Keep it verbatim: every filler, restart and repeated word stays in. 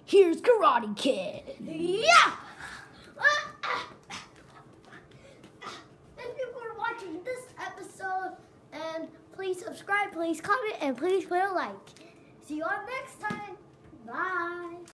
Here's Karate Kid. Yeah! Thank you for watching this episode. And please subscribe, please comment, and please put a like. See you all next time. Bye.